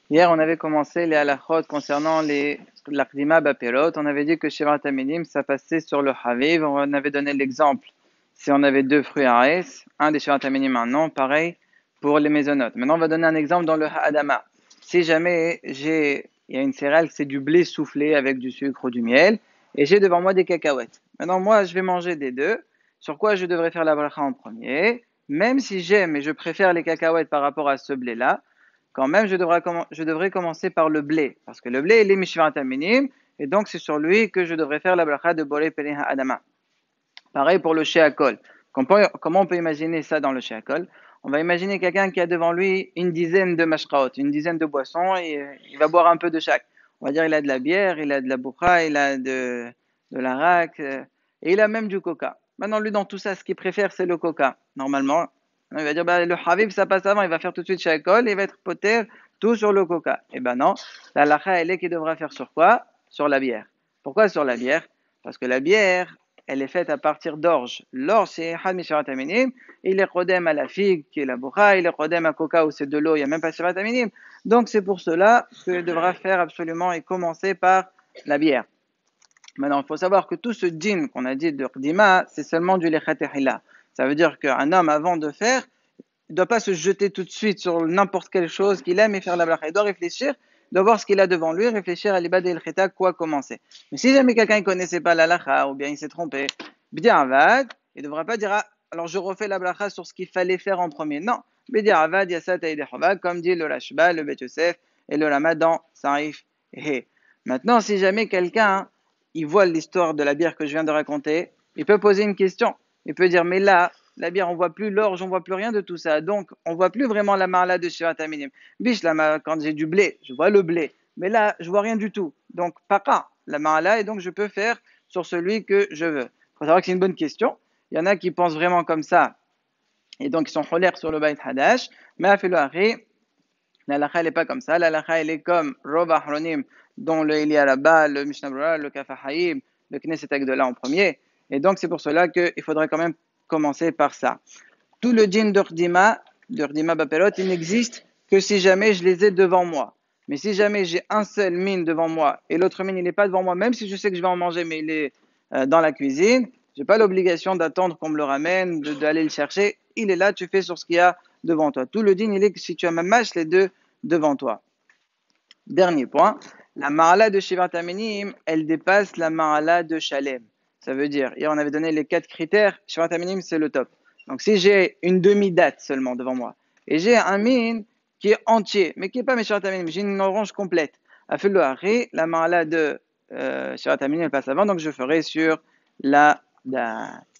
Hier, on avait commencé les halachot concernant l'aqdima bapérot. On avait dit que Shivat Aminim, ça passait sur le Haviv. On avait donné l'exemple. Si on avait deux fruits à Ares, un des Shivat Aminim, un non, pareil pour les mésonotes. Maintenant, on va donner un exemple dans le Ha'adama. Si jamais il y a une céréale, c'est du blé soufflé avec du sucre ou du miel, et j'ai devant moi des cacahuètes. Maintenant, moi, je vais manger des deux. Sur quoi je devrais faire la bracha en premier? Même si j'aime et je préfère les cacahuètes par rapport à ce blé-là, quand même, je devrais commencer par le blé, parce que le blé, il est mishvat minim, et donc c'est sur lui que je devrais faire la bracha de boré pelin ha'adama. Pareil pour le sheakol. Comment on peut imaginer ça dans le sheakol? On va imaginer quelqu'un qui a devant lui une dizaine de mashraot, une dizaine de boissons, et il va boire un peu de chaque. On va dire il a de la bière, il a de la boukha, il a de l'arak, et il a même du coca. Maintenant, lui, dans tout ça, ce qu'il préfère, c'est le coca, normalement. Il va dire, bah, le Habib, ça passe avant, il va faire tout de suite sheakol, et il va être poter tout sur le coca. Eh ben non, la lacha, elle est qu'il devra faire sur quoi? Sur la bière. Pourquoi sur la bière? Parce que la bière, elle est faite à partir d'orge. L'orge, c'est had mishirat aminim. Il est kodem à la figue, qui est la bourra. Il est kodem à coca, où c'est de l'eau, il n'y a même pas shirat aminim. Donc, c'est pour cela qu'il devra faire absolument et commencer par la bière. Maintenant, il faut savoir que tout ce djinn qu'on a dit de Qdima, c'est seulement du lechatehila. Ça veut dire qu'un homme, avant de faire, il ne doit pas se jeter tout de suite sur n'importe quelle chose qu'il aime et faire la bracha. Il doit réfléchir, il doit voir ce qu'il a devant lui, réfléchir à l'ibad et le chita, quoi commencer. Mais si jamais quelqu'un ne connaissait pas la lacha, ou bien il s'est trompé, bien avad, il ne devra pas dire, ah, alors je refais la bracha sur ce qu'il fallait faire en premier. Non. Bien avad, yasat et comme dit le Rashba, le Bet Yosef et le Rama dans Sarif. Maintenant, si jamais quelqu'un, il voit l'histoire de la bière que je viens de raconter, il peut poser une question. Il peut dire, mais là, la bière, on voit plus l'orge, on voit plus rien de tout ça. Donc, on voit plus vraiment la marla de Shirat Aminim. Biche, quand j'ai du blé, je vois le blé. Mais là, je vois rien du tout. Donc, papa, la marla, et donc je peux faire sur celui que je veux. Il faut savoir que c'est une bonne question. Il y en a qui pensent vraiment comme ça. Et donc, ils sont colères sur le Beit Hadash. Mais à Filouari, la lacha, elle n'est pas comme ça. La lacha, elle est comme Rov Ahronim, dont le Eli Araba, le Mishnah Berurah, le Kaf HaHaim, le Knesset Agdola en premier. Et donc, c'est pour cela qu'il faudrait quand même commencer par ça. Tout le djinn d'Urdima Bapelot, il n'existe que si jamais je les ai devant moi. Mais si jamais j'ai un seul mine devant moi et l'autre mine il n'est pas devant moi, même si je sais que je vais en manger, mais il est dans la cuisine, j'ai pas l'obligation d'attendre qu'on me le ramène, d'aller le chercher. Il est là, tu fais sur ce qu'il y a devant toi. Tout le djinn, il est que si tu as ma mâche, les deux devant toi. Dernier point, la marala de Shivat Aminim, elle dépasse la marala de Shalem. Ça veut dire, hier on avait donné les 4 critères, Shivat Aminim c'est le top. Donc si j'ai une demi-date seulement devant moi, et j'ai un mine qui est entier, mais qui n'est pas mes Shivat Aminim, j'ai une orange complète, à fait la marala de Shivat Aminim elle passe avant, donc je ferai sur la date.